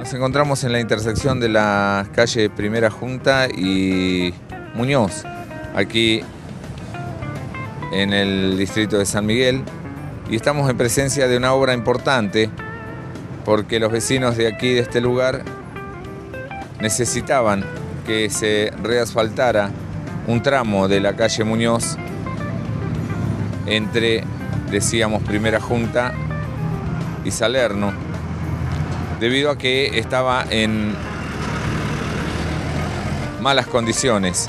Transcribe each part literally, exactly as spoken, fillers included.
Nos encontramos en la intersección de la calle Primera Junta y Muñoz, aquí en el distrito de San Miguel, y estamos en presencia de una obra importante porque los vecinos de aquí, de este lugar, necesitaban que se reasfaltara un tramo de la calle Muñoz entre, decíamos, Primera Junta y Salerno, debido a que estaba en malas condiciones.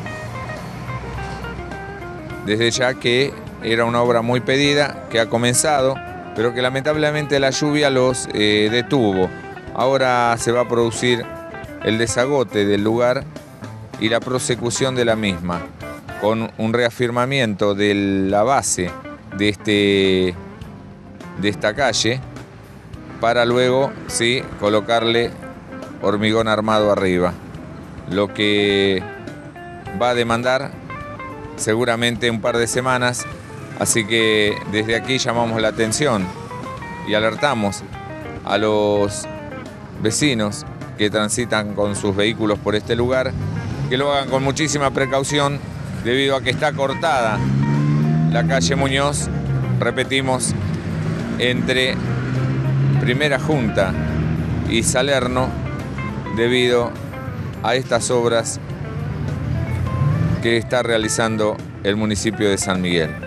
Desde ya que era una obra muy pedida, que ha comenzado, pero que lamentablemente la lluvia los eh, detuvo. Ahora se va a producir el desagote del lugar y la prosecución de la misma, con un reafirmamiento de la base de, este, de esta calle, para luego sí colocarle hormigón armado arriba, lo que va a demandar seguramente un par de semanas. Así que desde aquí llamamos la atención y alertamos a los vecinos que transitan con sus vehículos por este lugar que lo hagan con muchísima precaución, debido a que está cortada la calle Muñoz, repetimos, entre Primera Junta y Salerno, debido a estas obras que está realizando el municipio de San Miguel.